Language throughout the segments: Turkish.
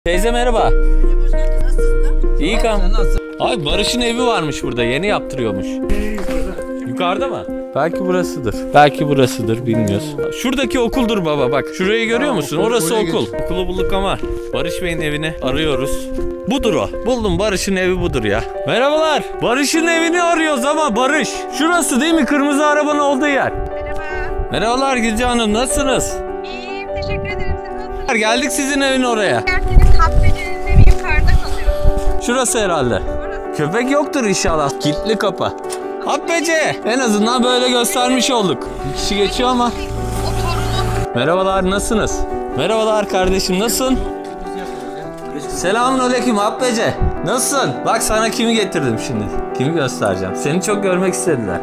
Teyze merhaba. Hoş geldin. Nasılsın? İyi kan. Ay Barış'ın evi varmış burada. Yeni yaptırıyormuş. Yukarıda mı? Belki burasıdır. Belki burasıdır. Bilmiyoruz. Şuradaki okuldur baba bak. Şurayı görüyor musun? Orası okul. Okulu bulduk ama Barış Bey'in evini arıyoruz. Budur o. Buldum, Barış'ın evi budur ya. Merhabalar. Barış'ın evini arıyoruz ama Barış. Şurası değil mi? Kırmızı arabanın olduğu yer. Merhaba. Merhabalar Gülce Hanım. Nasılsınız? İyiyim. Teşekkür ederim. Siz nasılsınız? Geldik sizin evin oraya. Derseniz Habbeci'nin evi yukarıda kalıyor. Şurası herhalde. Orası. Köpek yoktur inşallah. Kilitli kapı. Habbece. En azından böyle göstermiş olduk. Bir kişi geçiyor ama. O torunu. Merhabalar, nasılsınız? Merhabalar kardeşim, nasılsın? Selamünaleyküm Habbece. Nasılsın? Bak sana kimi getirdim şimdi. Kimi göstereceğim. Seni çok görmek istediler.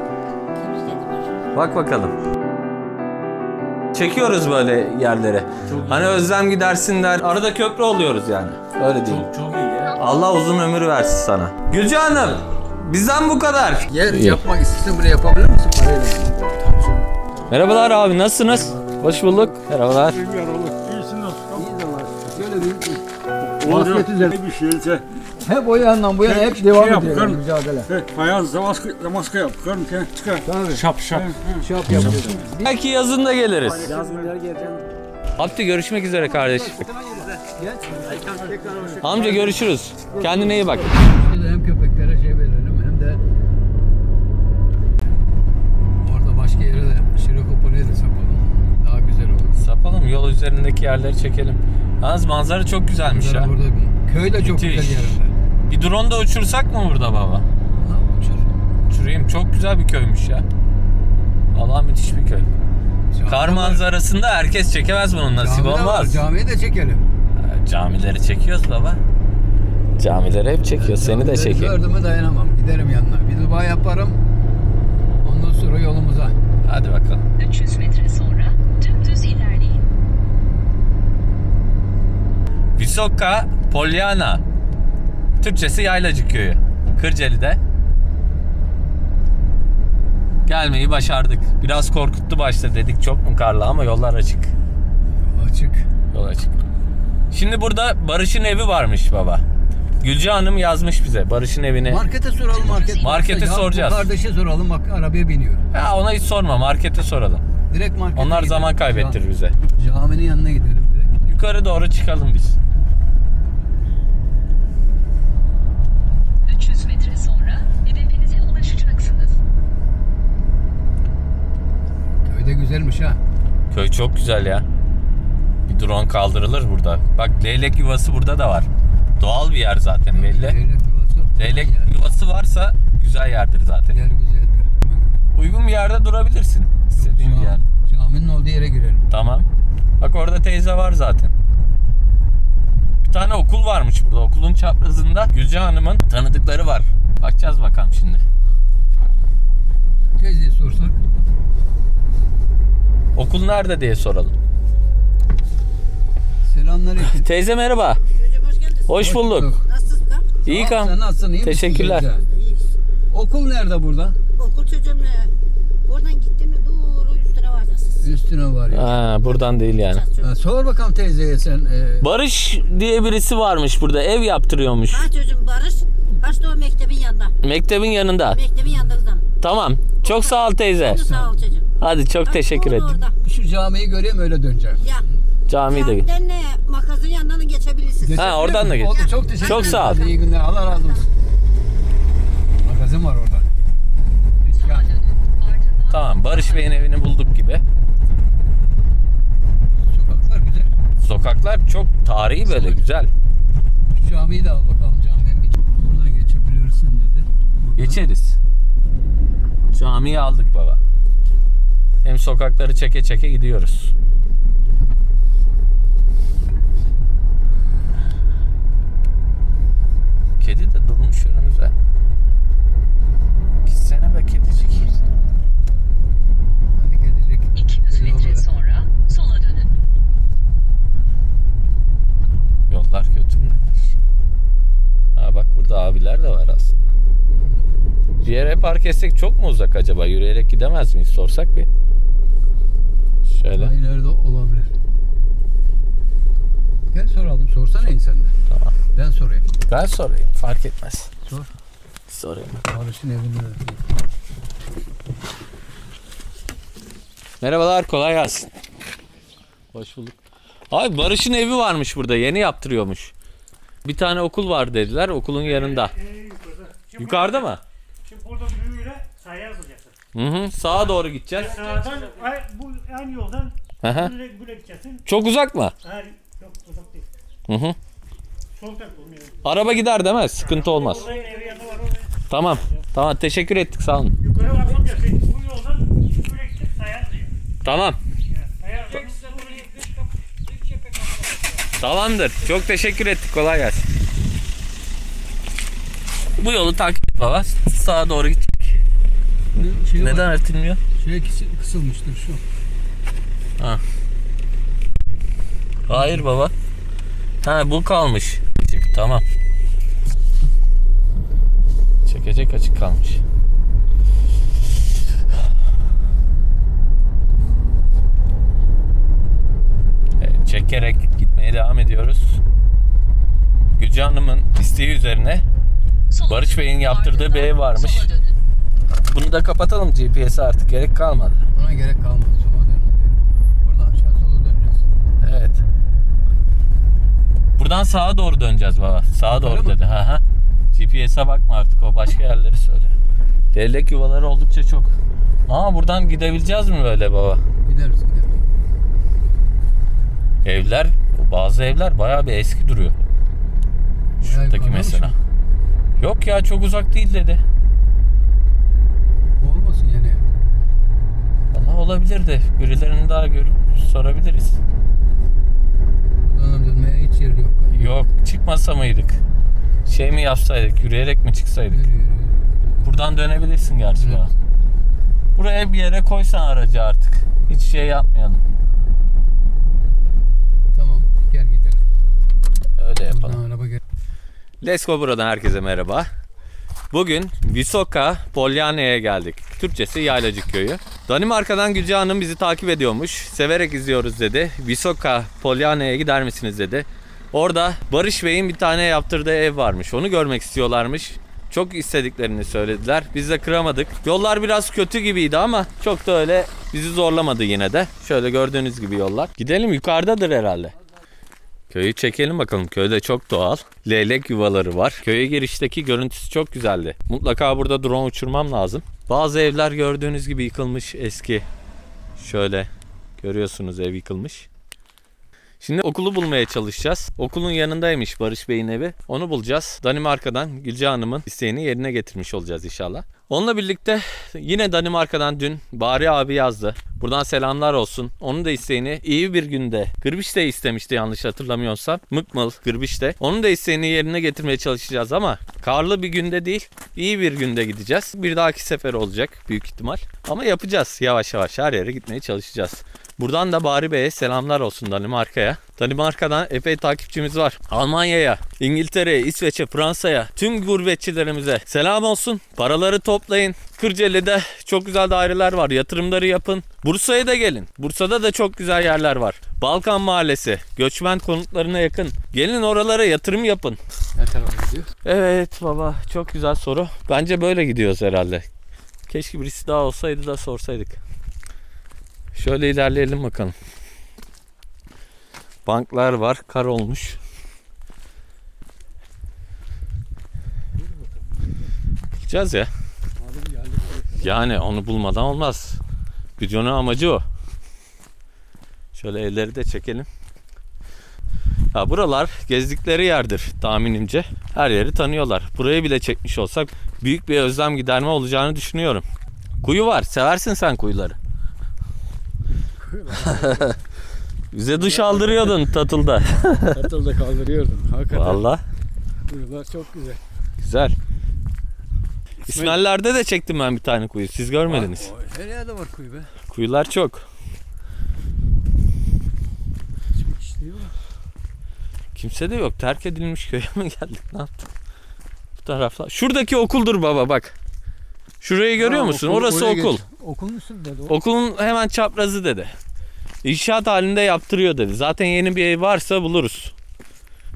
Bak bakalım. Çekiyoruz böyle yerlere. Hani özlem gidersin der. Arada köprü oluyoruz yani. Öyle değil. Çok iyi ya. Allah uzun ömür versin sana. Gülce Hanım, bizden bu kadar. Yer yapmak istersen buraya yapabilir misin parayla? Merhabalar abi, nasılsınız? Hoş bulduk. Merhabalar. İyisin nasıl? İyi de var. Şöyle bir Basket üzerine bir şeyse. hep o yandan bu yana hep devam yap, ediyor kır. mücadele. Fayans maske yap. Kırın ki çıkar. Tabii. Şap şap. Şap yapıyoruz. Belki yazın da geliriz. Yazın geleceğim. Abdü görüşmek üzere kardeşim. Geç. Amca görüşürüz. Kendine iyi bak. Hem köpeklere şey verelim hem de orada başka yere de Şirokopole'ye de sapalım. Daha güzel olur. Sapalım, yol üzerindeki yerleri çekelim. Yalnız manzara çok güzelmiş ya. Burada bir köy de çok Müthiş. güzel yerinde. Bir drone da uçursak mı burada baba? Ha, uçur. Uçurayım, çok güzel bir köymüş ya. Allah müthiş bir köy. Kar manzarasında herkes çekemez bunun, nasip olmaz. Camiyi de çekelim. Camileri çekiyoruz baba. Camileri hep çekiyor. Seni de çekeyim. Gördüğüme dayanamam. Giderim yanına. Bir dua yaparım. Ondan sonra yolumuza. Hadi bakalım. 300 metre sonra dümdüz ilerleyin. Visoka Polyana. Türkçesi Yaylacık Köyü. Kırcaali'de. Gelmeyi başardık. Biraz korkuttu başta, dedik çok mu karlı, ama yollar açık. Açık. Yol açık. Şimdi burada Barış'ın evi varmış baba. Gülce Hanım yazmış bize Barış'ın evini. Markete soralım market. Markete Ya, soracağız. bu kardeşe soralım bak arabaya biniyor. Ya ona hiç sorma, markete soralım. Direkt markete Onlar gidelim. zaman kaybettirir bize. Caminin yanına gidelim direkt. Yukarı doğru çıkalım biz. 300 metre sonra hedefinize ulaşacaksınız. Köyde güzelmiş ha. Köy çok güzel ya. Bir drone kaldırılır burada. Bak leylek yuvası burada da var. Doğal bir yer zaten belli. Leylek yuvası. Leylek yuvası varsa güzel yerdir zaten. Yer güzeldir. Uygun bir yerde durabilirsin. İstediğin bir yer. Caminin olduğu yere girelim. Tamam. Bak orada teyze var zaten. Bir tane okul varmış burada. Okulun çaprazında Gülce Hanım'ın tanıdıkları var. Bakacağız bakalım şimdi. Teyzeyi sorsak. Okul nerede diye soralım. Selamünaleyküm. Teyze merhaba. Hocam hoş geldiniz. Hoş bulduk. Nasılsın? İyi Sen kan. nasılsın? İyi misin? Teşekkürler. Güzel. İyiyiz. Okul nerede burada? Okul çocuğum oradan gittin mi doğru üstüne varacaksın. Üstüne var ya. Ha, buradan değil yani. Ha, sor bakalım teyzeye sen. Barış diye birisi varmış burada. Ev yaptırıyormuş. Ha çocuğum Barış. Kaçta o mektebin yanında. Mektebin yanında. Mektebin yanında kızım. Tamam. Çok sağ ol teyze. Sağ ol çocuğum. Hadi çok teşekkür Oğlum ederim. orada. Şu camiyi göreyim öyle döneceğim. Ya. Camiyi de. Camiden ne? Makazın yanından da geçebilirsin. Ha, oradan da geç. Oldu, çok teşekkür Çok ederim. sağ ol. Hadi iyi günler. Allah razı olsun. Magazin var orada. Dükkan. Ardından Tamam, Barış Bey'in evini bulduk gibi. Sokaklar güzel. Sokaklar çok tarihi, böyle güzel. Şu camiyi de al bakalım camiye. Buradan geçebilirsin dedi. Buradan. Geçeriz. Camiyi aldık baba. Hem sokakları çeke çeke gidiyoruz. Kedi de durmuş önümüze. Gitsene be kedicik. Hadi gidecek. 200 metre sonra sola dönün. Yollar kötü mü? Ha bak, burada abiler de var aslında. Bir yere park etsek çok mu uzak acaba? Yürüyerek gidemez miyiz? Sorsak bir. Şöyle. Ileride olabilir. Gel soralım. Sorsana insan da. Tamam. Ben sorayım. Ben sorayım. Fark etmez. Sor. Sorayım. Barış'ın evinde. Merhabalar, kolay gelsin. Hoş bulduk. Abi Barış'ın evi varmış burada, yeni yaptırıyormuş. Bir tane okul var dediler, okulun yanında. Yukarıda mı? Şimdi burada büyüyle sahaya yazacaksın. Hı, sağa doğru gideceğiz. Sağdan bu aynı yoldan Hı hı. böyle gideceksin. Çok uzak mı? Her çok uzak değil. Hı hı. Sol taraf olmuyor. Araba gider değil mi? Sıkıntı olmaz. Orada evi yanı var oraya. Tamam. Tamam, teşekkür ettik, sağ olun. Yukarı bakmayacaksın. Bu yoldan böyle gideceksin sahaya yazacaksın. Tamam. Sahaya yazacaksın. Tamamdır. Çok teşekkür ettik. Kolay gelsin. Bu yolu takip et baba. Sağa doğru git. Neden örtülmüyor? Şey kısılmıştır şu. Ha. Hayır baba. Ha, bu kalmış. Tamam. Çekecek açık kalmış. Evet, çekerek gitmeye devam ediyoruz. Gülce Hanım'ın isteği üzerine Sola Barış dönün. Bey'in yaptırdığı bir ev varmış. Sola dönün. Bunu da kapatalım, GPS'e artık gerek kalmadı. Ona gerek kalmadı. Sola dönün. Buradan aşağı sola döneceğiz. Evet. Buradan sağa doğru döneceğiz baba. Sağa doğru mı? dedi. Ha. GPS'e bakma artık, o başka yerleri söyle. Leylek yuvaları oldukça çok. Aa, buradan gidebileceğiz mi böyle baba? Gideriz. Evler, bazı evler bayağı bir eski duruyor. Şuradaki mesela. Yok ya, çok uzak değil dedi. Olmasın yani. Allah, olabilir de birilerini daha görüp sorabiliriz. Buradan dönmeye hiç yer yok. Yok, çıkmasa mıydık? Şey mi yapsaydık, yürüyerek mi çıksaydık? Yürü. Buradan dönebilirsin gerçi Evet. baba. Buraya bir yere koysan aracı artık. Hiç şey yapmayalım. Tamam. Gel gidelim. Öyle yapalım. Buradan araba gel. Let's go buradan herkese merhaba. Bugün Vysoká Poljana'ya geldik. Türkçesi Yaylacık Köyü. Danimarka'dan Gülce Hanım bizi takip ediyormuş. Severek izliyoruz dedi. Vysoká Poljana'ya gider misiniz dedi. Orada Barış Bey'in bir tane yaptırdığı ev varmış. Onu görmek istiyorlarmış. Çok istediklerini söylediler. Biz de kıramadık. Yollar biraz kötü gibiydi ama çok da öyle bizi zorlamadı yine de. Şöyle gördüğünüz gibi yollar. Gidelim, yukarıdadır herhalde. Köyü çekelim bakalım. Köyde çok doğal. Leylek yuvaları var. Köye girişteki görüntüsü çok güzeldi. Mutlaka burada drone uçurmam lazım. Bazı evler gördüğünüz gibi yıkılmış, eski. Şöyle görüyorsunuz, ev yıkılmış. Şimdi okulu bulmaya çalışacağız. Okulun yanındaymış Barış Bey'in evi. Onu bulacağız. Danimarka'dan Gülce Hanım'ın isteğini yerine getirmiş olacağız inşallah. Onunla birlikte yine Danimarka'dan dün Bari abi yazdı. Buradan selamlar olsun. Onun da isteğini iyi bir günde. Gırbiş'te istemişti yanlış hatırlamıyorsam. Mıkmıl Gırbiş'te. Onun da isteğini yerine getirmeye çalışacağız ama karlı bir günde değil, iyi bir günde gideceğiz. Bir dahaki sefer olacak büyük ihtimal. Ama yapacağız yavaş yavaş, her yere gitmeye çalışacağız. Buradan da Bari Bey'e selamlar olsun, Danimarka'ya. Danimarka'dan epey takipçimiz var. Almanya'ya, İngiltere'ye, İsveç'e, Fransa'ya, tüm gurbetçilerimize selam olsun. Paraları toplayın. Kırcaali'de çok güzel daireler var. Yatırımları yapın. Bursa'ya da gelin. Bursa'da da çok güzel yerler var. Balkan Mahallesi, göçmen konutlarına yakın. Gelin oralara yatırım yapın. Ne tarafa gidiyor? Evet baba, çok güzel soru. Bence böyle gidiyoruz herhalde. Keşke birisi daha olsaydı da sorsaydık. Şöyle ilerleyelim bakalım. Banklar var, kar olmuş. Bulacağız ya. Yani onu bulmadan olmaz. Videonun amacı o. Şöyle evleri de çekelim. Ha, buralar gezdikleri yerdir tahminimce. Her yeri tanıyorlar. Burayı bile çekmiş olsak büyük bir özlem giderme olacağını düşünüyorum. Kuyu var. Seversin sen kuyuları. Bize duş aldırıyordun Tatıl'da. Tatılda kaldırıyordum. Hakikaten. Vallahi. Buralar çok güzel. Güzel. İsmailler'de de çektim ben bir tane kuyu. Siz görmediniz. Her yerde var kuyu be. Kuyular çok. Çok işliyor. Kimse de yok. Terk edilmiş köye mi geldik? Ne yaptık? Bu taraflar. Şuradaki okuldur baba bak. Şurayı görüyor musun? Orası okul. Okulun üstünde de o. Okulun hemen çaprazı dedi. İnşaat halinde yaptırıyor dedi. Zaten yeni bir ev varsa buluruz.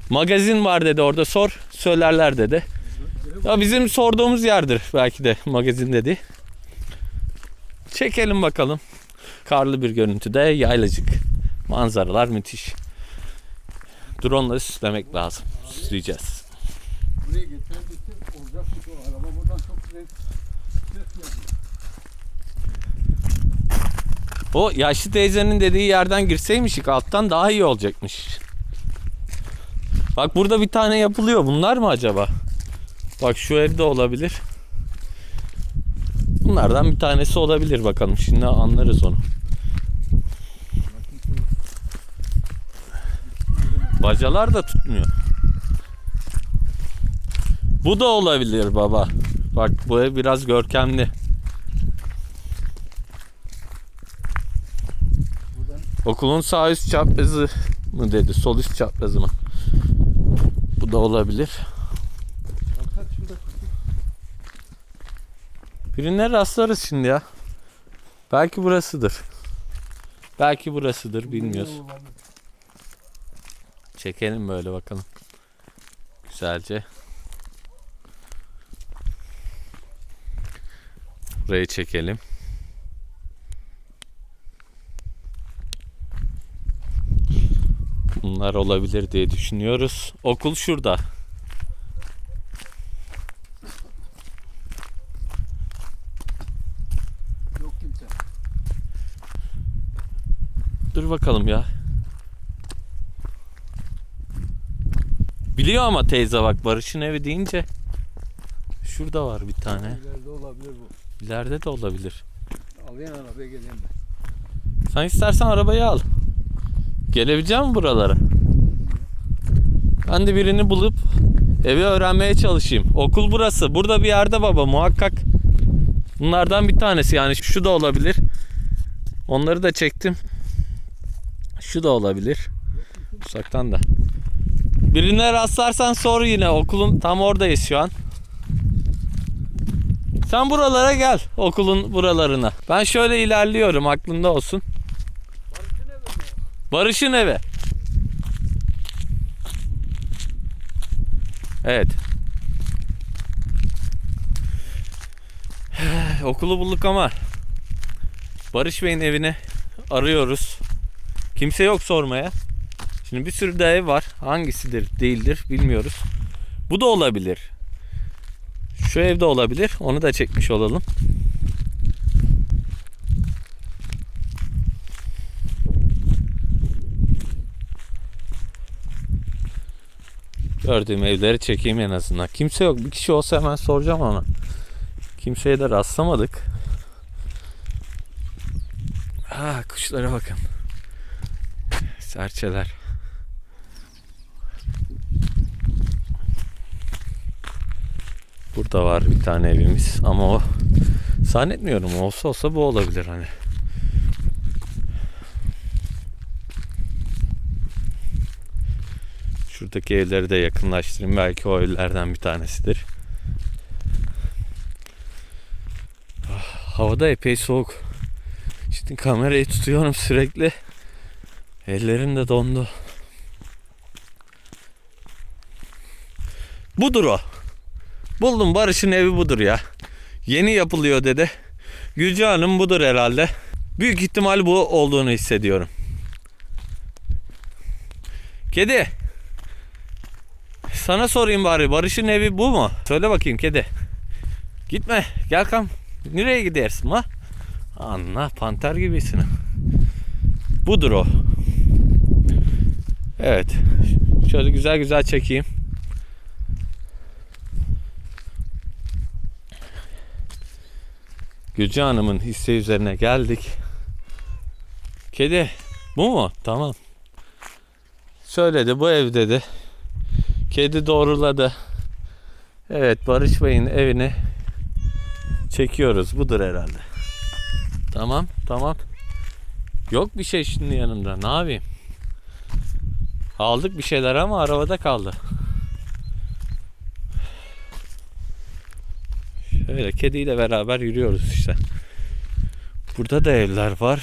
Magazin var dedi, orada sor söylerler dedi. Ya bizim sorduğumuz yerdir belki de magazin dedi. Çekelim bakalım. Karlı bir görüntüde yaylacık. Manzaralar müthiş. Drone'la süslemek lazım. Süsleyeceğiz. Buraya getirebilse olacakmış o araba. Buradan çok güzel ses geldi. O yaşlı teyzenin dediği yerden girseymişik alttan daha iyi olacakmış. Bak burada bir tane yapılıyor. Bunlar mı acaba? Bak şu evde olabilir. Bunlardan bir tanesi olabilir bakalım. Şimdi anlarız onu. Bacalar da tutmuyor. Bu da olabilir baba. Bak bu ev biraz görkemli. Okulun sağ üst çaprazı mı dedi, sol üst çaprazı mı? Bu da olabilir. Birine rastlarız şimdi ya. Belki burasıdır. Belki burasıdır, bilmiyoruz. Çekelim böyle bakalım. Güzelce. Burayı çekelim. Bunlar olabilir diye düşünüyoruz. Okul şurada. Yok kimse. Dur bakalım ya. Biliyor ama teyze bak, Barış'ın evi deyince şurada var bir tane. İleride olabilir bu. İleride de olabilir. Alayım arabaya geleyim ben. Sen istersen arabayı al. Gelebilecek misin buralara? Ben de birini bulup evi öğrenmeye çalışayım. Okul burası. Burada bir yerde baba muhakkak. Bunlardan bir tanesi, yani şu da olabilir. Onları da çektim. Şu da olabilir. Uzaktan da. Birine rastlarsan sor yine. Okulun tam oradayız şu an. Sen buralara gel. Okulun buralarına. Ben şöyle ilerliyorum, aklında olsun. Barış'ın evi. Evet. Okulu bulduk ama Barış Bey'in evini arıyoruz. Kimse yok sormaya. Şimdi bir sürü de ev var. Hangisidir değildir bilmiyoruz. Bu da olabilir. Şu evde olabilir. Onu da çekmiş olalım. Gördüğüm evleri çekeyim en azından. Kimse yok. Bir kişi olsa hemen soracağım ama kimseye de rastlamadık. Kuşlara bakın. Serçeler. Burada var bir tane evimiz ama o zannetmiyorum, olsa bu olabilir hani. Şuradaki evleri de yakınlaştırayım. Belki o evlerden bir tanesidir. Havada epey soğuk. Şimdi kamerayı tutuyorum sürekli. Ellerim de dondu. Budur o. Buldum, Barış'ın evi budur ya. Yeni yapılıyor dedi. Gülce Hanım budur herhalde. Büyük ihtimal bu olduğunu hissediyorum. Kedi. Sana sorayım bari, Barış'ın evi bu mu? Söyle bakayım kedi. Gitme, gel kam. Nereye gidersin ha? Anla, panter gibisin. Budur o. Evet. Şöyle güzel güzel çekeyim. Gülce Hanım'ın isteği üzerine geldik. Kedi bu mu? Tamam. Söyledi, bu ev dedi. Kedi doğruladı. Evet, Barış Bey'in evini çekiyoruz. Budur herhalde. Tamam, tamam. Yok bir şey şimdi yanımda. Ne yapayım? Aldık bir şeyler ama arabada kaldı. Şöyle kediyle beraber yürüyoruz işte. Burada da evler var.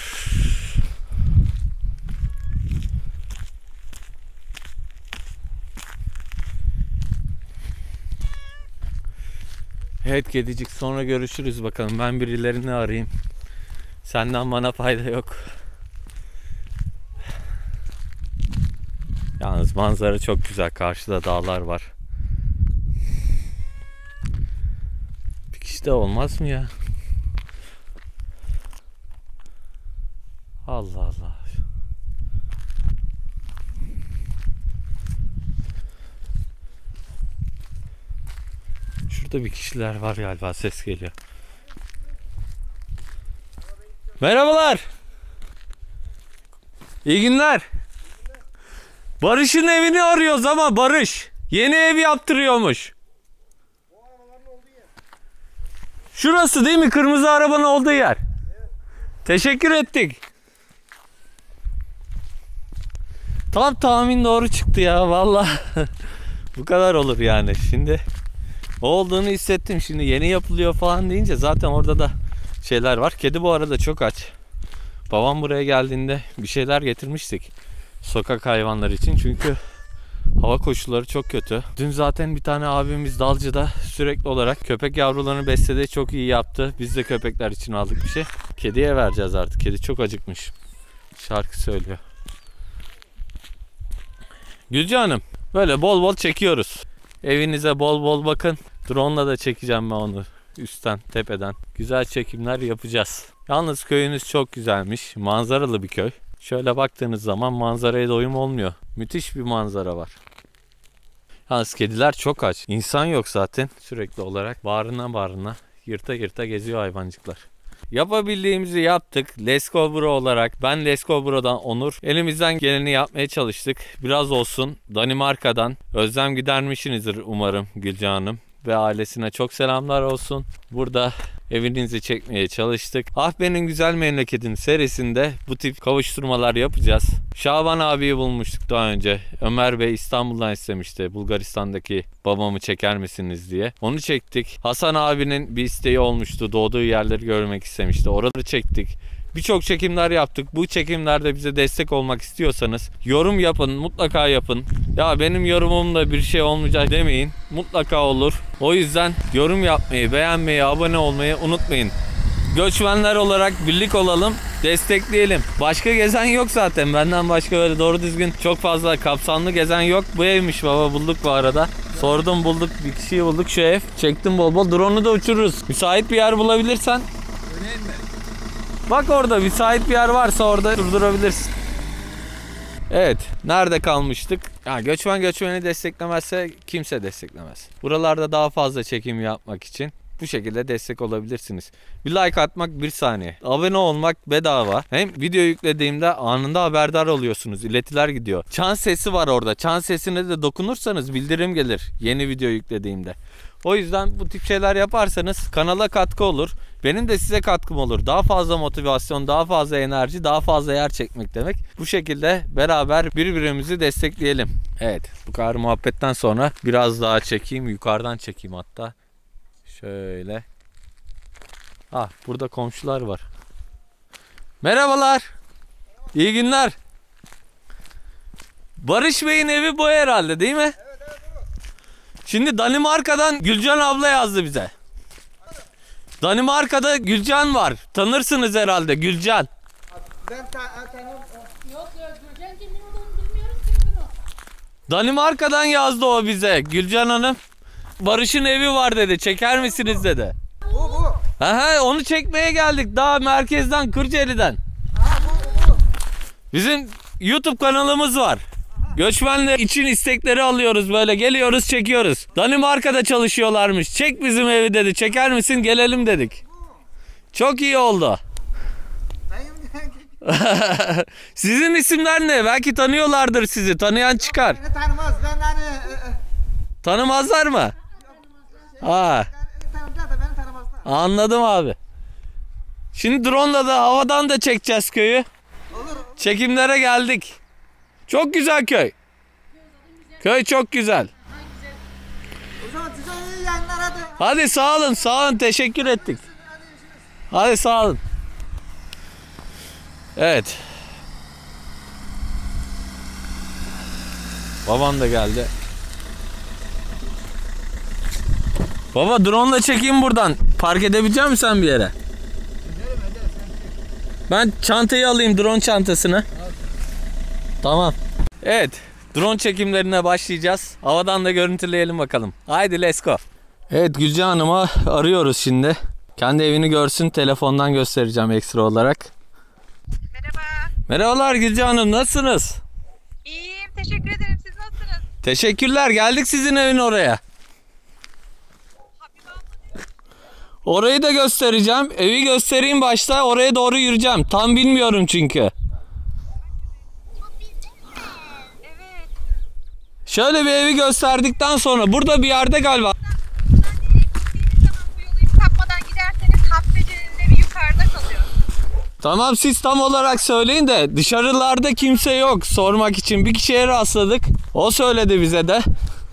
Evet kedicik, sonra görüşürüz bakalım. Ben birilerini arayayım. Senden bana fayda yok. Yalnız manzara çok güzel. Karşıda dağlar var. Bir kişi de olmaz mı ya? Allah Allah. Şurada bir kişiler var galiba, ses geliyor. Merhabalar. İyi günler. Barış'ın evini arıyoruz ama Barış yeni ev yaptırıyormuş. Şurası değil mi? Kırmızı arabanın olduğu yer. Teşekkür ettik. Tam tahmin doğru çıktı ya vallahi. Bu kadar olur yani. Şimdi o olduğunu hissettim. Şimdi yeni yapılıyor falan deyince zaten orada da şeyler var. Kedi bu arada çok aç. Babam buraya geldiğinde bir şeyler getirmiştik sokak hayvanları için. Çünkü hava koşulları çok kötü. Dün zaten bir tane abimiz Dalcı'da sürekli olarak köpek yavrularını besledi. Çok iyi yaptı. Biz de köpekler için aldık bir şey. Kediye vereceğiz artık. Kedi çok acıkmış. Şarkı söylüyor. Gülce Hanım, böyle bol bol çekiyoruz. Evinize bol bol bakın. Drone'la da çekeceğim ben onu. Üstten, tepeden. Güzel çekimler yapacağız. Yalnız köyünüz çok güzelmiş. Manzaralı bir köy. Şöyle baktığınız zaman manzaraya doyum olmuyor. Müthiş bir manzara var. Yalnız kediler çok aç. İnsan yok zaten sürekli olarak. Bağrına yırta yırta geziyor hayvancıklar. Yapabildiğimizi yaptık. Let's Go Bro olarak. Ben Let's Go Bro'dan Onur. Elimizden geleni yapmaya çalıştık. Biraz olsun Danimarka'dan özlem gidermişsinizdir umarım Gülce Hanım ve ailesine çok selamlar olsun. Burada evinizi çekmeye çalıştık. Ah Benim Güzel Memleketim serisinde bu tip kavuşturmalar yapacağız. Şaban abiyi bulmuştuk daha önce. Ömer Bey İstanbul'dan istemişti. Bulgaristan'daki babamı çeker misiniz diye. Onu çektik. Hasan abinin bir isteği olmuştu. Doğduğu yerleri görmek istemişti. Oraları çektik. Birçok çekimler yaptık. Bu çekimlerde bize destek olmak istiyorsanız yorum yapın, mutlaka yapın. Ya benim yorumumda bir şey olmayacak demeyin. Mutlaka olur. O yüzden yorum yapmayı, beğenmeyi, abone olmayı unutmayın. Göçmenler olarak birlik olalım, destekleyelim. Başka gezen yok zaten. Benden başka böyle doğru düzgün çok fazla kapsamlı gezen yok. Bu evmiş baba, bulduk bu arada. Sordum, bulduk, bir kişiyi bulduk, şu ev. Çektim bol bol. Drone'u da uçururuz. Müsait bir yer bulabilirsen. Öyle mi? Bak orada müsait bir yer varsa orada durdurabilirsin. Evet, nerede kalmıştık? Ya göçmeni desteklemezse kimse desteklemez. Buralarda daha fazla çekim yapmak için bu şekilde destek olabilirsiniz. Bir like atmak 1 saniye. Abone olmak bedava. Hem video yüklediğimde anında haberdar oluyorsunuz. İletiler gidiyor. Çan sesi var orada. Çan sesine de dokunursanız bildirim gelir yeni video yüklediğimde. O yüzden bu tip şeyler yaparsanız kanala katkı olur. Benim de size katkım olur. Daha fazla motivasyon, daha fazla enerji, daha fazla yer çekmek demek. Bu şekilde beraber birbirimizi destekleyelim. Evet, bu kadar muhabbetten sonra biraz daha çekeyim. Yukarıdan çekeyim hatta. Şöyle. Ah, burada komşular var. Merhabalar. İyi günler. Barış Bey'in evi bu herhalde değil mi? Evet. Şimdi Danimarka'dan Gülcan abla yazdı bize. Danimarka'da Gülcan var. Tanırsınız herhalde Gülcan. Ben tanıyorum. Yok Gülcan kimin olduğunu bilmiyorum ki bunu. Danimarka'dan yazdı o bize Gülcan Hanım. Barış'ın evi var dedi. Çeker misiniz dedi. Bu. Aha, onu çekmeye geldik. Daha merkezden, Kırcaali'den. Bu. Bizim YouTube kanalımız var. Göçmenler için istekleri alıyoruz, böyle geliyoruz, çekiyoruz. Danimarka'da çalışıyorlarmış. Çek bizim evi dedi. Çeker misin? Gelelim dedik. Çok iyi oldu. Sizin isimler ne? Belki tanıyorlardır sizi. Tanıyan çıkar. Beni tanımaz. Ben hani... Tanımazlar mı? Ha. Tanımaz da beni tanımazlar. Anladım abi. Şimdi drone'la da havadan da çekeceğiz köyü. Olur. Çekimlere geldik. Çok güzel köy. Köy çok güzel. O zaman size iyi yayınlar hadi. Hadi sağ olun, teşekkür ettik. Hadi sağ olun. Evet. Babam da geldi. Baba drone'la çekeyim buradan. Park edebilecek misin sen bir yere? Ederim sen çek. Ben çantayı alayım, drone çantasını. Tamam. Evet, drone çekimlerine başlayacağız. Havadan da görüntüleyelim bakalım. Haydi let's go. Evet, Gülcan Hanım'ı arıyoruz şimdi. Kendi evini görsün, telefondan göstereceğim ekstra olarak. Merhaba. Merhabalar Gülcan Hanım, nasılsınız? İyiyim. Teşekkür ederim. Siz nasılsınız? Teşekkürler, geldik sizin evin oraya. Orayı da göstereceğim. Evi göstereyim başta, oraya doğru yürüyeceğim. Tam bilmiyorum çünkü. Evet. Şöyle bir evi gösterdikten sonra burada bir yerde galiba. Gittiğiniz zaman bu yolu hiç sapmadan giderseniz Habbeci'nin evi yukarıda kalıyor. Tamam, siz tam olarak söyleyin de dışarılarda kimse yok sormak için. Bir kişiye rastladık. O söyledi bize de.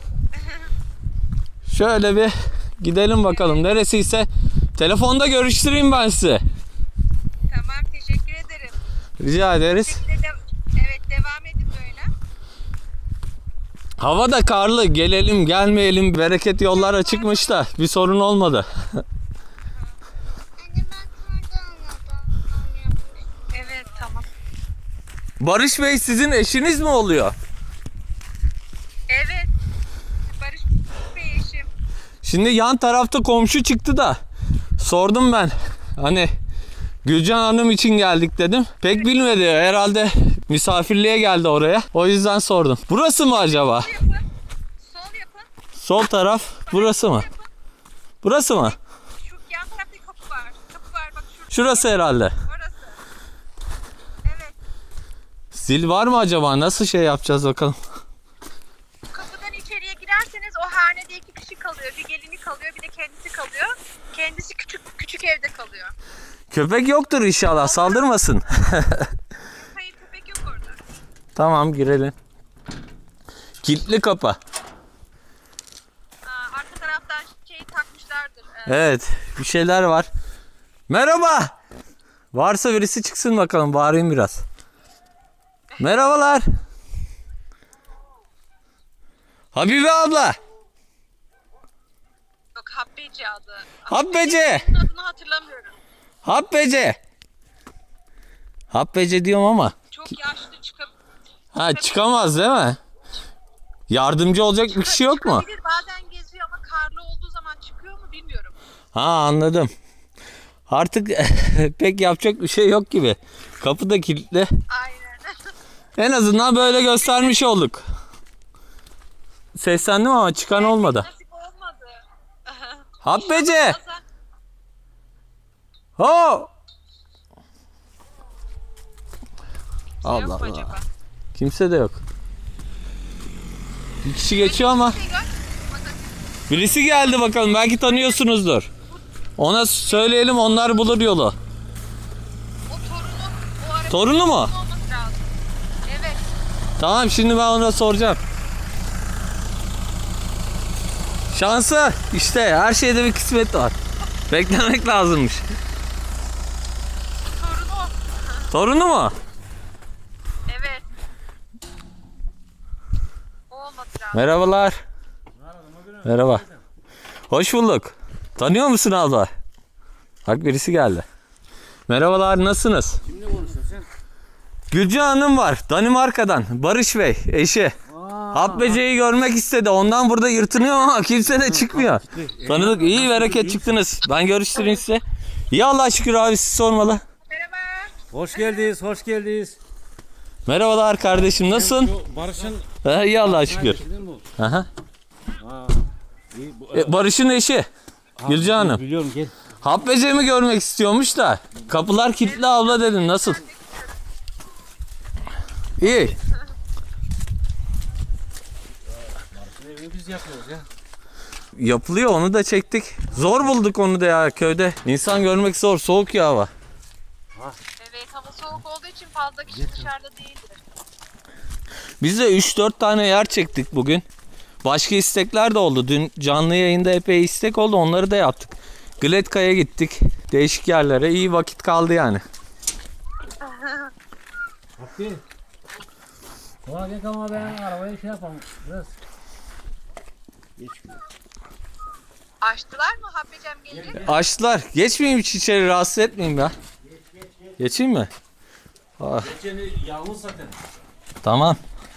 Şöyle bir gidelim bakalım. Neresiyse telefonda görüştüreyim ben sizi. Tamam. Teşekkür ederim. Rica ederiz. Evet. Devam edin böyle. Hava da karlı. Gelelim gelmeyelim. Bereket yollara çıkmış da bir sorun olmadı. Evet. Tamam. Barış Bey sizin eşiniz mi oluyor? Evet. Barış Bey eşim. Şimdi yan tarafta komşu çıktı da sordum ben. Hani Gülcan Hanım için geldik dedim. Pek bilmedi herhalde, misafirliğe geldi oraya. O yüzden sordum. Burası mı acaba? Sol yapın. Sol yapın. Sol taraf burası mı? Burası mı? Şu yan tarafta bir kapı var. Kapı var. Bak şurada. Şurası herhalde. Orası. Evet. Zil var mı acaba? Nasıl şey yapacağız bakalım. Kapıdan içeriye girerseniz o hanede 2 kişi kalıyor. Bir gelini kalıyor, bir de kendisi kalıyor. Kendisi küçük evde kalıyor. Köpek yoktur inşallah, saldırmasın. Hayır, köpek yok orada. Tamam, girelim. Kilitli kapı. Arka taraftan şeyi takmışlardır. Evet, bir şeyler var. Merhaba. Varsa birisi çıksın bakalım, bağırayım biraz. Merhabalar. Habibe abla. Yok, Habbeci adı. Habbeci. Onun adını hatırlamıyorum. Habbeci. Habbeci diyorum ama. Çok yaşlı Ha, çıkamaz değil mi? Yardımcı olacak bir kişi yok mu? çıkabilir, bazen geziyor ama karlı olduğu zaman çıkıyor mu bilmiyorum. Ha, anladım. Artık pek yapacak bir şey yok gibi. Kapı da kilitli. Aynen. En azından böyle göstermiş olduk. Seslendim ama çıkan olmadı. Nasip olmadı. Habbeci. Bazen- Ho! Şey yok Allah mu Allah. acaba? Kimse de yok. Bir kişi geçiyor ama Şey gör. Bakın, birisi geldi bakalım, belki tanıyorsunuzdur. Ona söyleyelim, onlar bulur yolu. o torunu, o araba Torunu mu? olması lazım. Evet. Tamam, şimdi ben ona soracağım. Şansı işte, her şeyde bir kısmet var. Beklemek lazımmış. Torunu o. Torunu mu? Evet. O olması lazım. Merhabalar. Merhaba. Hoş bulduk. Tanıyor musun abla? Bak, birisi geldi. Merhabalar, nasılsınız? Kimle konuşuyorsun sen? Gülcan Hanım var, Danimarka'dan. Barış Bey, eşi. Habbeci'yi görmek istedi. Ondan burada yırtınıyor ama kimse de çıkmıyor. Tanıdık, iyi bereket çıktınız. Ben görüştüreyim size. İyi, Allah'a şükür abi, siz sormalı. Merhaba. Hoş geldiniz, hoş geldiniz. Merhabalar kardeşim, nasılsın? Şu Barış'ın İyi, Allah'a şükür. kardeşi değil mi bu? Aha. İyi, bu, Barış'ın eşi. Gülcan Hanım. Biliyorum, gel. Habbeci'mi görmek istiyormuş da. Kapılar kilitli abla dedim, nasıl? İyi. Evini biz yapıyoruz ya. Yapılıyor, onu da çektik. Zor bulduk onu da ya köyde. İnsan görmek zor, soğuk ya hava. Evet, hava soğuk olduğu için fazla kişi dışarıda değildir. Biz de 3-4 tane yer çektik bugün. Başka istekler de oldu. Dün canlı yayında epey istek oldu, onları da yaptık. Gletka'ya gittik. Değişik yerlere. İyi vakit kaldı yani. Hakkı. Kolay gel ama ben arabaya şey yapalım. Biraz. Geç. Açtılar mı Habbecem gelince? Açtılar. Geçmeyeyim hiç içeri, rahatsız etmeyeyim ya. Geçeyim mi? Geçeni yalnız zaten. Tamam.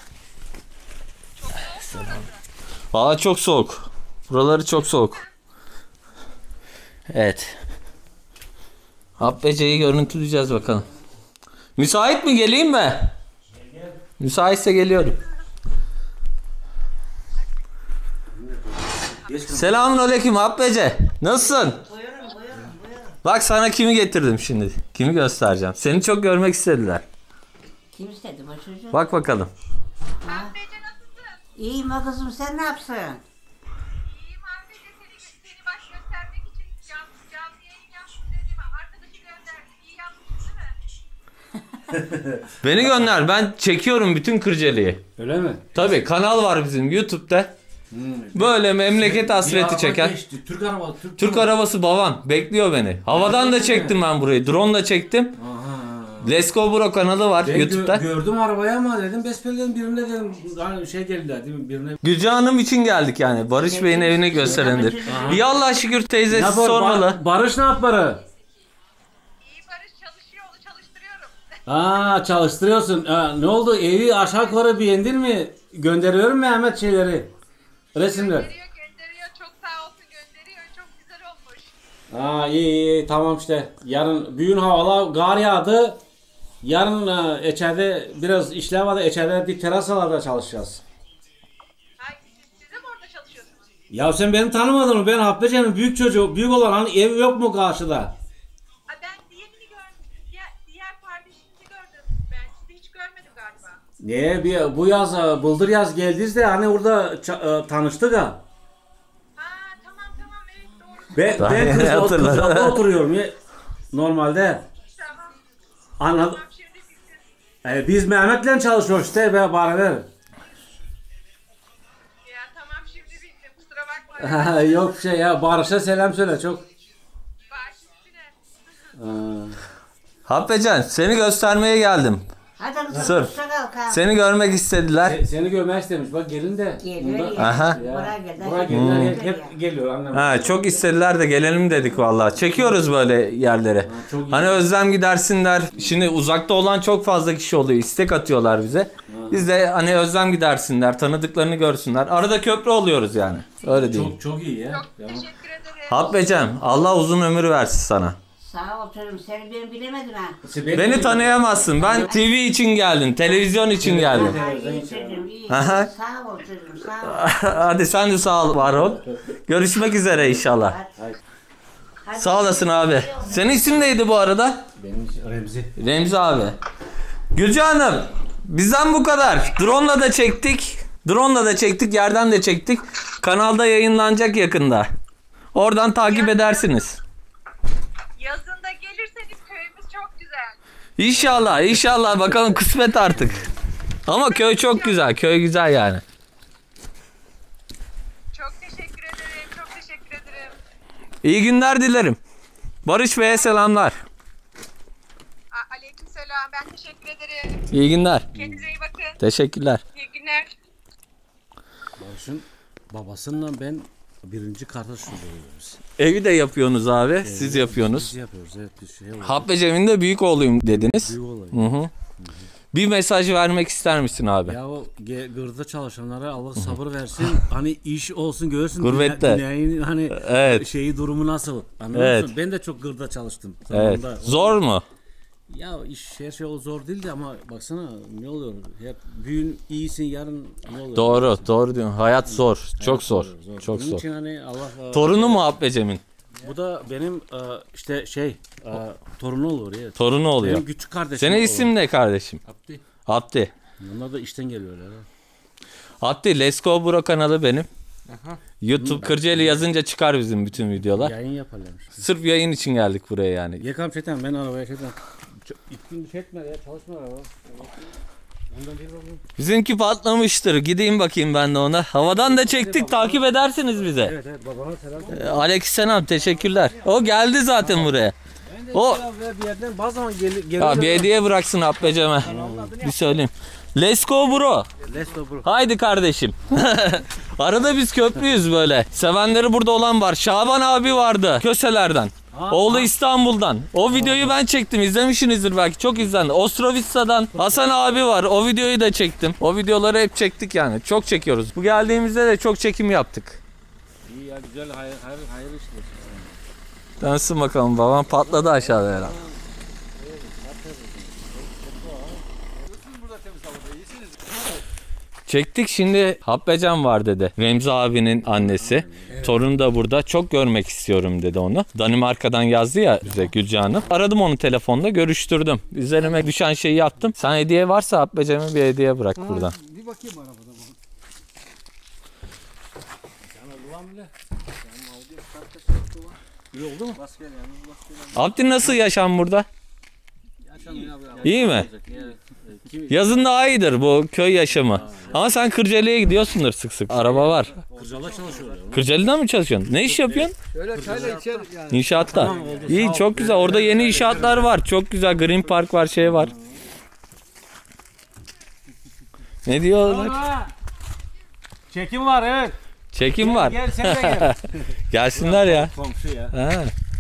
Valla çok soğuk. Buraları çok soğuk. Evet. Habbece'yi görüntüleyeceğiz bakalım. Müsait mi, geleyim mi? Müsaitse geliyorum. Selamünaleyküm Habbece. Nasılsın? Bak sana kimi getirdim şimdi. Kimi göstereceğim. Seni çok görmek istediler. Kim istedi bu çocuğu? Bak bakalım. Habbece nasılsın? İyiyim o kızım, sen ne yapsın? İyiyim Habbece, seni baş göstermek için canlı yayın yaptım dedim. Arkadaşı gönderdi. İyi yapmışsın değil mi? Beni gönder. Ben çekiyorum bütün Kırcaali'yi. Öyle mi? Tabii kanal var bizim YouTube'da. Böyle memleket hasreti çeken. Geçti. Türk araba. Türk arabası babam bekliyor beni. Havadan da çektim ben burayı. Drone da çektim. Let's Go Bro kanalı var Ben YouTube'da. gördüm arabayı ama dedim besbellerin birine dedim hani şey geldiler değil mi birine. Gülce Hanım için geldik yani. Barış Bey'in evini gösterendir. İyi Allah'a şükür teyzesi Ne yapar? sormalı. Barış ne yapar? İyi Barış çalışıyor, onu çalıştırıyorum. Aa çalıştırıyorsun. Ne oldu? Evi aşağı yukarı beğendin mi? Gönderiyorum Mehmet şeyleri. Resimler. Gönderiyor. Çok sağ olsun, gönderiyor. Çok güzel olmuş. İyi tamam işte. Yarın büyün havalar gar yağdı. Yarın içeride biraz işler var da içeride bir terasalarda çalışacağız. Siz de mi orada çalışıyorsunuz? Ya sen beni tanımadın mı? Ben Habbece'nin büyük çocuğu. Büyük olan hani ev yok mu karşıda? Ben diğerini gördüm. Diğer kardeşinizi gördüm. Ben sizi hiç görmedim galiba. Bu yaz bıldır yaz geldiniz de hani orada tanıştık ha. Tamam evet doğru. Ben kızla oturuyorum ya. Normalde. Tamam. Anladım. Tamam şimdi bildim. Biz Mehmet'le çalışıyoruz işte be beraber. Ya tamam şimdi bildim. Kusura bakma. Yok şey ya Barış'a selam söyle çok. Baş üstüne. Habbecen seni göstermeye geldim. Hadi kızım, Sırf. hoşça kal kal. Seni görmek istediler. Seni görmek istemiş. Bak gelin de. Geliyor Bunda- ya. Aha. Buraya gel. Buraya gelinler hep geliyor annem. Ha, çok istediler de gelelim dedik vallahi. Çekiyoruz böyle yerlere. çok iyi. Hani özlem gidersinler. Şimdi uzakta olan çok fazla kişi oluyor. İstek atıyorlar bize. Biz de hani özlem gidersinler, tanıdıklarını görsünler. Arada köprü oluyoruz yani. Öyle diyeyim. Çok iyi ya. Çok teşekkür ederim. Habbecem Allah uzun ömür versin sana. Sağ ol çocuğum, seni ben bilemedim ha. Beni tanıyamazsın. Ben TV için geldim, televizyon için geldim. Ay iyi çocuğum, iyi. Aha. Sağ ol çocuğum, sağ ol. Hadi sen de sağ ol, var ol. Görüşmek üzere inşallah. Hadi. Sağ olasın abi. Senin isim neydi bu arada? Benim Remzi. Remzi abi. Gülce Hanım, bizden bu kadar. Drone'la da çektik. Drone'la da çektik, yerden de çektik. Kanalda yayınlanacak yakında. Oradan takip edersiniz. Yazında gelirseniz köyümüz çok güzel. İnşallah, inşallah. Bakalım kısmet artık. Ama köy çok güzel. Köy güzel yani. Çok teşekkür ederim. Çok teşekkür ederim. İyi günler dilerim. Barış Bey'e selamlar. Aleykümselam. Ben teşekkür ederim. İyi günler. Kendinize iyi bakın. Teşekkürler. İyi günler. Barış'ın babasıyla ben birinci kardeş oluyoruz. Evi de yapıyorsunuz abi. Siz yapıyorsunuz. Biz yapıyoruz evet biz şey oluyor. Habbecem'in de büyük oğluyum dediniz. Büyük olay. Hı hı. Bir mesaj vermek ister misin abi? Ya o gırda çalışanlara Allah sabır versin. Hani iş olsun görsün. Gurbette. Dünyanın hani Evet. şeyi durumu nasıl? Anlıyor Evet. musun? Ben de çok gırda çalıştım. Evet. Zamanında. Zor mu? Ya iş her şey o zor değildi ama baksana ne oluyor? Hep bugün iyisin yarın ne oluyor? Doğru, doğru diyorsun. Hayat zor. Çok zor. Çok Bunun zor. için hani Allah Torunu mu Habbecem'in? bu da benim işte torunu olur ya. Torunu oluyor. Benim küçük kardeşim. Senin olur. isim ne kardeşim? Abdi. Abdi. Onlar da işten geliyorlar. Ha. Abdi, Let's Go Bro kanalı benim. YouTube Kırcaali yazınca çıkar bizim bütün videolar. Yayın yaparlarmış. Sırf yayın için geldik buraya yani. Yekam şeytan ben arabaya şeytan. İtkin şey etme ya çalışma araba. Ondan bir bakayım. Bizimki patlamıştır. Gideyim bakayım ben de ona. Havadan da çektik. Takip edersiniz bize. Evet babana selam söyle. Aleykümselam. Teşekkürler. O geldi zaten buraya. O Bir yerden bazı zaman geliyor. ya bir hediye bıraksın Habbecem'e. Bir söyleyeyim. Let's go bro. Let's go bro. Haydi kardeşim. Arada biz köprüyüz böyle. Sevenleri burada olan var. Şaban abi vardı Köseler'den. Oğlu İstanbul'dan. O videoyu ben çektim. İzlemişsinizdir belki. Çok izlendi. Ostrovitsa'dan Hasan abi var. O videoyu da çektim. O videoları hep çektik yani. Çok çekiyoruz. Bu geldiğimizde de çok çekim yaptık. İyi ya, güzel, hayır işler. Dönsün bakalım, babam patladı aşağıda herhalde. Çektik, şimdi Habbecan var dedi. Remzi abinin annesi. Torunu da burada. Çok görmek istiyorum dedi onu. Danimarka'dan yazdı ya bize Gülce Hanım. Aradım onu telefonda, görüştürdüm. Üzerime düşen şeyi yaptım. Sen hediye varsa Habbecan'a bir hediye bırak buradan. Bir bakayım arabada. Abdin nasıl yaşam burada? İyi mi? Yazın daha iyidir bu köy yaşamı. Ama sen Kırcalı'ya gidiyorsundur sık sık. Araba var. Kırcalı'da çalışıyor. Kırcalı'da mı çalışıyorsun? Ne iş yapıyorsun? Şöyle çayla içer yani. İnşaatta. İyi, çok güzel. Orada yeni inşaatlar var. Çok güzel. Green Park var, şey var. Ne diyorlar? Çekim var, evet. Çekim var. Gel sen de gel. Gelsinler ya. Komşu ya. Ha.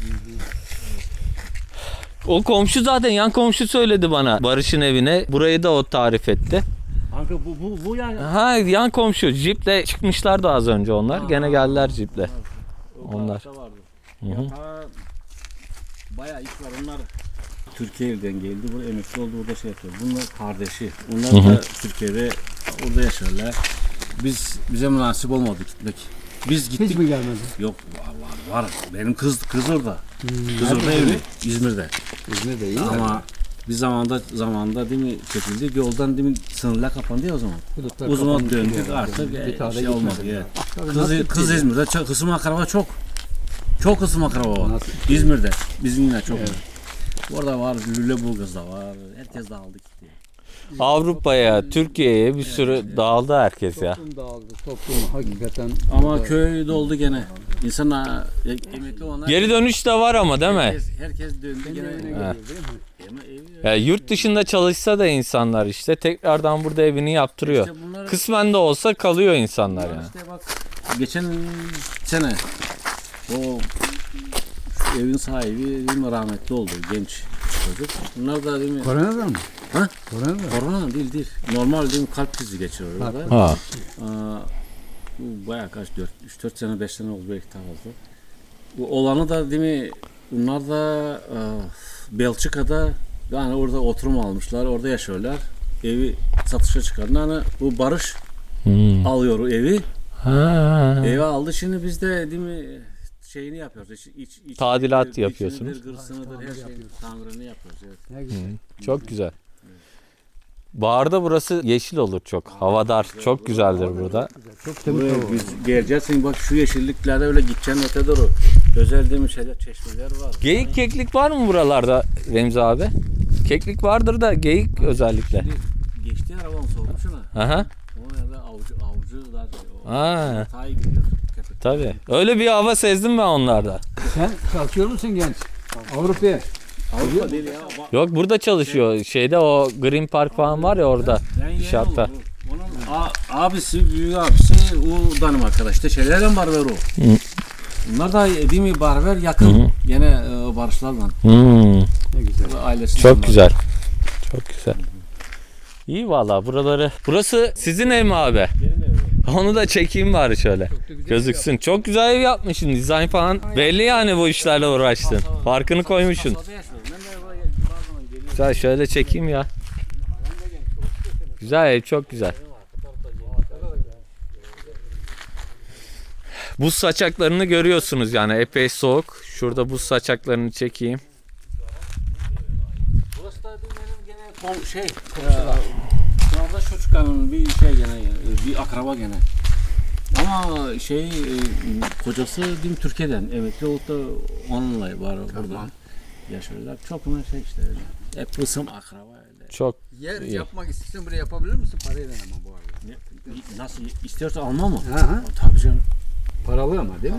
O komşu zaten, yan komşu söyledi bana Barış'ın evine. Burayı da o tarif etti. Kanka bu yani. Ha, yan komşu. Jiple çıkmışlardı az önce onlar. Gene geldiler jiple. Onlar. Hı hı. Bayağı iş var onlar. Türkiye'den geldi, buraya emekli oldu, burada şey yapıyor. Bunlar kardeşi. Onlar da Türkiye'de orada yaşarlar. Bize münasip olmadı gitmek. Biz gittik. Hiç mi gelmedi? Yok, var. Benim kız orada. Kız orada evli, İzmir'de. İzmir'de iyi. Ama bir zamanda değil mi çekildi. Yoldan değil mi sınırlar kapandı ya o zaman. O zaman döndük artık bir şey olmadı. Evet. Kız İzmir'de, kısım akraba çok. Çok kısım akraba var. İzmir'de. Bizim yine çok. Evet. Orada var, Lüleburgaz da var. Herkes dağıldı gitti. Avrupa'ya, Türkiye'ye bir sürü dağıldı herkes ya. Toplum dağıldı. Toplum hakikaten. Ama köy doldu gene. İnsanlar emekli olanlar. Geri dönüş de var ama değil mi? Herkes döndü gene. Ha. Ya yurt dışında çalışsa da insanlar işte tekrardan burada evini yaptırıyor. İşte bunlar- Kısmen de olsa kalıyor insanlar yani. İşte bak, geçen sene o evin sahibi değil mi, rahmetli oldu, genç çocuk. Bunlar da değil mi? Koronadan mı? Ha? Koronadan. Korona değil. Normal değil mi, kalp krizi geçiriyor orada. Ha. Bu bayağı kaç, 3-4 sene 5 sene oldu belki daha fazla. Bu olanı da değil mi, bunlar da Belçika'da yani orada oturum almışlar, orada yaşıyorlar. Evi satışa çıkardı. Yani bu Barış alıyor o evi. Ha. Evi aldı, şimdi biz de değil mi şeyini yapıyoruz. İç Tadilat yapıyorsunuz. Gırsınıdır, her şeyin tamirini yapıyoruz. Evet. Ne güzel. Çok güzel. Baharda burası yeşil olur çok. Havadar. Çok güzeldir burada. Çok temiz Buraya hava. biz geleceğiz, bak şu yeşilliklerde öyle gideceksin öte doğru. Özel değil mi şeyler, çeşmeler var. Geyik, keklik var mı buralarda Remzi abi? Keklik vardır da geyik özellikle. Geçti arabam sormuş şuna. Aha. O yerde avcı da Ha. hataya gidiyor. Tabii. Öyle bir hava sezdim ben onlarda. Sen çalışıyor musun genç? Avrupa'ya. Avrupa değil ya. Yok, burada çalışıyor. Şeyde o Green Park falan var ya orada. İnşaatta. Onun abisi, büyük abisi o Danimarka'da işte şeylerden barber o. Bunlar da değil mi barber yakın. Gene Barışlarla. Ne güzel. Ailesi. Çok güzel. Çok güzel. İyi vallahi buraları. Burası sizin ev mi abi? Onu da çekeyim bari şöyle. Gözüksün. Çok güzel ev yapmışsın. Dizayn falan. Belli yani bu işlerle uğraştın. Farkını koymuşsun. Güzel, şöyle çekeyim ya. Güzel ev, çok güzel. Buz saçaklarını görüyorsunuz yani, epey soğuk. Şurada buz saçaklarını çekeyim. Burası da benim gene şey. Şu anda şu çıkanın bir şey gene, bir akraba gene. Ama şey kocası değil mi Türkiye'den emekli olup da onunla var burada. Yaşıyorlar. Çok mu şey işte. Hep kısım akraba öyle. Çok Yer iyi. yapmak istiyorsan buraya yapabilir misin? Parayla ama bu arada. Nasıl istiyorsa alma mı? Hı. Tabii canım. Paralı ama değil mi?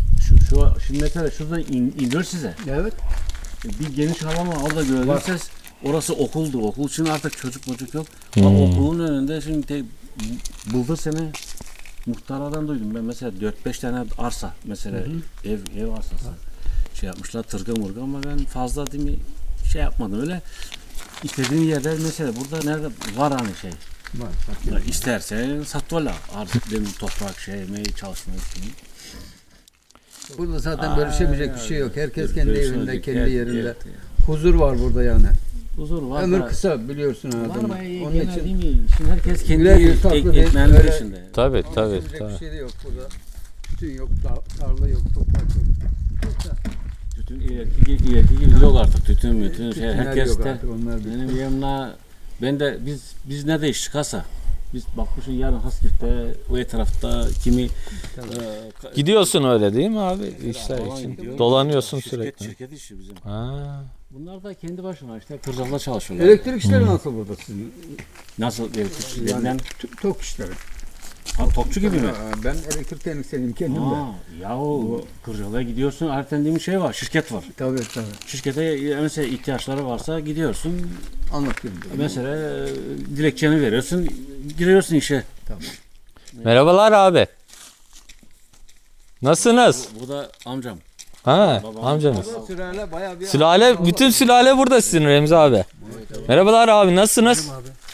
Şimdi mesela şurada indir size. Evet. Bir geniş alan var, orada görürseniz orası okuldu. Okul için artık çocuk yok. Ama okulun önünde şimdi buldu seni muhtarlardan duydum. Ben mesela 4-5 tane arsa mesela ev arsası şey yapmışlar tırga murga ama ben fazla değil mi şey yapmadım öyle. İstediğin yerde mesela burada nerede var hani şey. Var. İstersen satvola artık benim toprak şey çalışmak için. Burada zaten bölüşemeyecek bir şey yok. Herkes kendi bölüşemeyecek, evinde, kendi evet, yerinde. evet. Huzur var burada yani. Huzur var. Ömür da- kısa biliyorsun Var adamın. ama Onun gene için değil mi? Şimdi herkes kendi güler yüz tatlı değil, ekmeğinin öyle- peşinde. Tabii anlaşılacak bir şey de yok burada. Tütün yok, tarla yok, toprak yok. Tütün ileriki gibi yok artık. Tütün şey Tütünler herkes yok de artık, onlar bitti. benim yanımda ben de biz ne de iş kasa. Biz bakmışsın yarın Haskirt'te o tarafta kimi Gidiyorsun öyle değil mi abi işler falan için? gidiyor. Dolanıyorsun sürekli. Şirket işi bizim. Ha. Bunlar da kendi başına işte Kırcal'da çalışıyorlar. Elektrik işleri nasıl burada sizin? Nasıl elektrik? Benden Tok işleri. topçu gibi mi? Ben elektrik teknisyeniyim kendim de. Yahu Kırcal'a gidiyorsun zaten değil mi şey var şirket var. Tabii. Şirkete mesela ihtiyaçları varsa gidiyorsun. Anlatıyorum. Mesela dilekçeni veriyorsun, giriyorsun işe. Merhabalar abi. Nasılsınız? Bu da amcam. Ha, Babam. amcanız. Sürele bayağı bir... Sülale, bütün sülale burada sizin Remzi abi. Merhabalar abi, nasılsınız?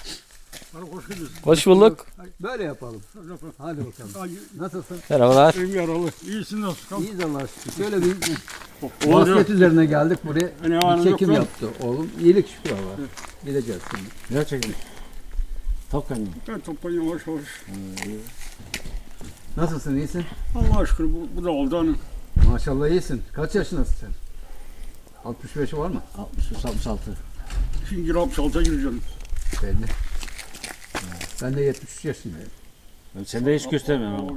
Hoş bulduk. Böyle yapalım. Hadi bakalım. Nasılsın? Merhabalar. İyiyim yaralı. İyisin nasıl? İyiyiz Allah'a şükür. Şöyle bir basket üzerine geldik buraya. Bir çekim yaptı oğlum. İyilik şükür Allah'a. Gideceğiz şimdi. Gerçekten. Topkanlı. Ben toplayayım yavaş yavaş. Nasılsın? İyisin? Allah'a şükür bu da oldu hani. Maşallah iyisin. Kaç yaşındasın sen? 65 var mı? 63-66. Şimdi 66'a gireceğim. Belli. Ben de 73 yaşındayım. Ben sende hiç göstermiyorum ama.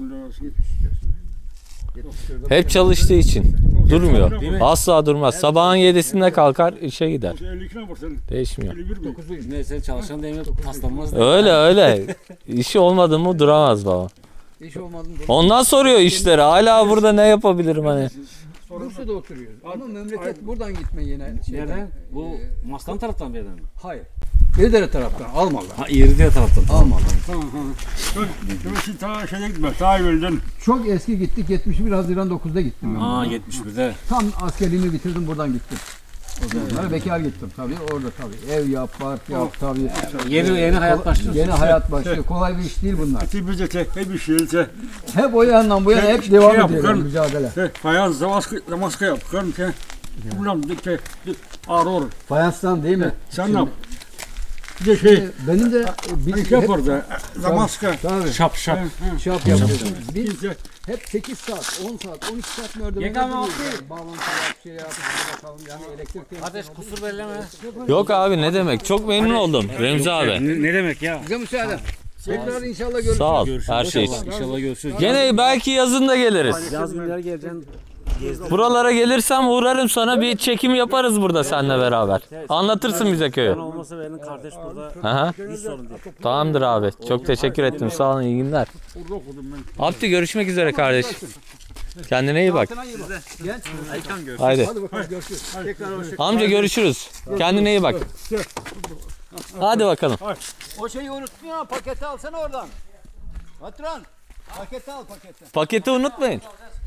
Hep çalıştığı için. Durmuyor. Değil mi? Asla durmaz. Sabahın 7'sinde kalkar işe gider. 52'ne var senin. Değişmiyor. 51 mi? Ne sen çalışan değil mi? Paslanmaz da. Öyle. İşi olmadı mı duramaz baba. İş olmadı mı? Ondan soruyor işleri. Hala burada ne yapabilirim hani. Bursa'da oturuyoruz. Ama memleket buradan gitme yine. Nereden? Bu Maslan taraftan bir yerden mi? Hayır. İrdere taraftan. Almalılar. Ha İğridiye taraftan. Almalılar. Ben şimdi ta şeye gitme. Ta evvelden. Çok eski gittik. 71 Haziran 9'da gittim ben. Ha 71'de. Tam askerliğimi bitirdim buradan gittim. O zamanlar bekar gittim tabii orada tabii. Ev yap, bark yap tabii. Yeni hayat başlıyor. Yeni hayat başlıyor. Kolay bir iş değil bunlar. Bize hep bir şeyse. Hep o yandan bu yana hep devam Şey ediyor yapın. mücadele. Fayaz zamaska yap. Karım ki. Ulan dik ağır olur. Fayanstan değil mi? Sen ne yap? Bir de şey. Benim de Bir şey yapardı. Zamaska. Tabii. Şap. Şap yapıyoruz. Biz Bize. hep 8 saat, 10 saat, 12 saat merdivende Yekan duruyoruz. abi. Bağlantı yap, şey yap, bakalım yani elektrik Kardeş kusur belleme. Yok abi ne demek. Çok memnun oldum Remzi abi. Ne demek ya? Bize müsaade. Tekrar inşallah görüşürüz. Sağ ol her şey için. İnşallah görüşürüz. Gene belki yazın da geliriz. Yaz günler geleceksin. Buralara gelirsem uğrarım sana bir çekim yaparız burada seninle beraber. Anlatırsın bize köyü. Ben olmasa benim kardeş burada. Aha. Hiç sorun değil. Tamamdır abi. Çok teşekkür ettim. Sağ olun. İyi günler. Orada okudum ben. Abdi görüşmek üzere kardeş. Kendine iyi bak. Genç. Haydi. Hadi bakalım görüşürüz. Tekrar hoşçakalın. Amca görüşürüz. Kendine iyi bak. Hadi bakalım. O şeyi unuttun ya paketi alsana oradan. Patron. Paketi al paketi. Paketi unutmayın.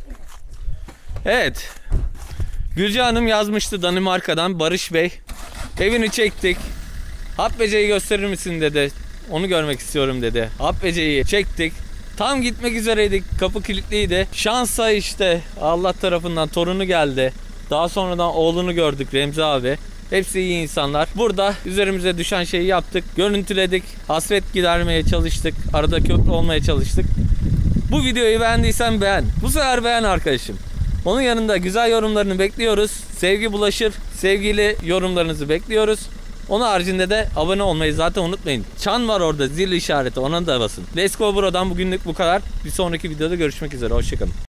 Evet. Gülce Hanım yazmıştı Danimarka'dan Barış Bey. Evini çektik. Habbece'yi gösterir misin dedi. Onu görmek istiyorum dedi. Habbece'yi çektik. Tam gitmek üzereydik. Kapı kilitliydi. Şansa işte Allah tarafından torunu geldi. Daha sonradan oğlunu gördük Remzi abi. Hepsi iyi insanlar. Burada üzerimize düşen şeyi yaptık. Görüntüledik. Hasret gidermeye çalıştık. Arada köprü olmaya çalıştık. Bu videoyu beğendiysen beğen. Bu sefer beğen arkadaşım. Onun yanında güzel yorumlarını bekliyoruz. Sevgi bulaşır. Sevgili yorumlarınızı bekliyoruz. Onun haricinde de abone olmayı zaten unutmayın. Çan var orada, zil işareti, ona da basın. Let's Go Bro'dan bugünlük bu kadar. Bir sonraki videoda görüşmek üzere. Hoşçakalın.